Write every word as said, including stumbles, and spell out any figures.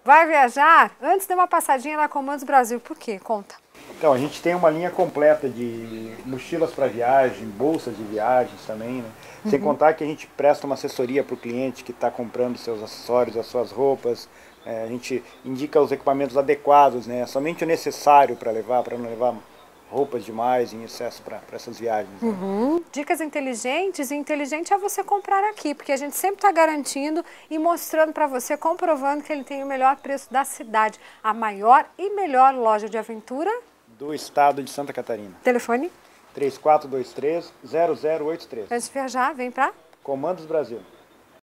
Vai viajar? Antes de uma passadinha na Comandos Brasil. Por quê? Conta. Então, a gente tem uma linha completa de mochilas para viagem, bolsas de viagens também, né? Uhum. Sem contar que a gente presta uma assessoria para o cliente que está comprando seus acessórios, as suas roupas. É, a gente indica os equipamentos adequados, né? Somente o necessário para levar, para não levar roupas demais em excesso para essas viagens. Né? Uhum. Dicas inteligentes, e inteligente é você comprar aqui, porque a gente sempre está garantindo e mostrando para você, comprovando que ele tem o melhor preço da cidade. A maior e melhor loja de aventura do estado de Santa Catarina. Telefone? três quatro dois três, zero zero oito três. Antes de viajar, vem para Comandos Brasil.